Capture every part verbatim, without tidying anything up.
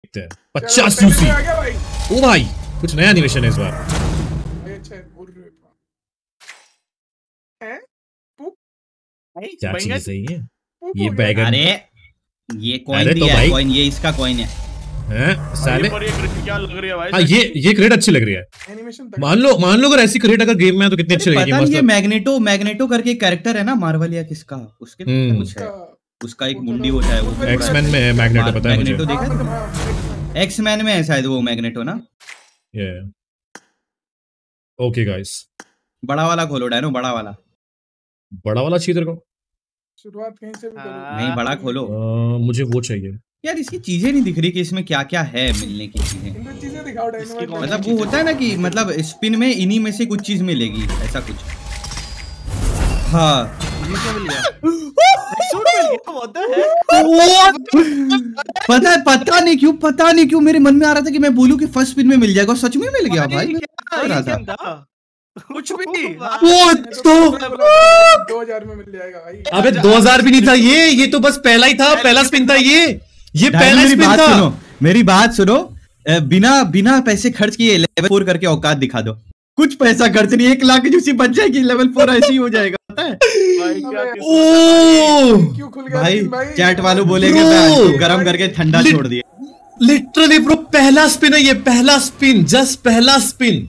देखते हैं। पचास यूसी। ओ भाई कुछ नया एनिमेशन है इस बार। क्या चीज है ये? ये बैगन। अरे ये कॉइन दिया है, कॉइन ये इसका कॉइन है। हैं साले क्या लग रही है भाई? हाँ ये ये क्रेट अच्छी लग रही है। मान लो मान लो अगर ऐसी क्रेट अगर गेम में है तो कितनी अच्छी लगेगी। पता नहीं ये मैग्नेटो मैग्नेटो करके एक कैरेक्टर है ना मार्वल या किसका, उसके कुछ है, उसका एक मुंडी होता है वो। एक्समैन में है मैग्नेटो, पता है मुझे। मैग्नेटो देखा? एक्समैन में है शायद वो मैग्नेटो ना। ये ओके गाइस, बड़ा वाला खोलो डायनो, बड़ा वाला। बड़ा वाला चाहिए तेरे को? शुरुआत कहीं से भी करो। नहीं बड़ा खोलो। आ, मुझे वो चाहिए यार। इसकी चीजें नहीं दिख रही कि इसमें क्या क्या है मिलने की चीजें। चीजें दिखाओ डायनो। मतलब वो होता है ना कि मतलब स्पिन में इन्हीं में से कुछ चीज मिलेगी, ऐसा कुछ। हाँ पता है, पता नहीं क्यों पता नहीं क्यों मेरे मन में आ रहा था कि मैं बोलूं कि फर्स्ट स्पिन में मिल जाएगा, सच में मिल गया भाई। कुछ भी वो तो दो हजार में मिल जाएगा भाई। अबे दो हजार भी नहीं था ये ये तो बस पहला ही था, पहला स्पिन था ये ये पहला स्पिन था। सुनो मेरी बात सुनो, बिना बिना पैसे खर्च किए लेवल फोर करके औकात दिखा दो। कुछ पैसा खर्च नहीं, एक लाख जूसी बच जाएगी, लेवल फोर ऐसे ही हो जाएगा पता है। ओ क्यों खुल गया भाई चैट वालों बोलेंगे गरम करके ठंडा छोड़ दिया। लिटरली ब्रो पहला स्पिन है ये, पहला स्पिन, जस्ट पहला spin.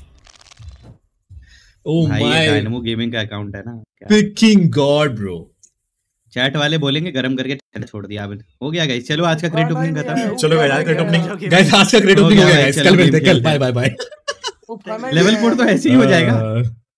Oh my, Dynamo gaming का अकाउंट है ना। Picking God bro. चैट वाले बोलेंगे गरम करके ठंडा छोड़ दिया। अब हो गया गाइस, चलो आज का क्रेट ओपनिंग खत्म। चलो गाइस आज का क्रेट ओपनिंग गाइस आज का क्रेट ओपनिंग हो गया गाइस। कल मिलते हैं, कल bye bye bye. Level four तो ऐसे ही हो जाएगा।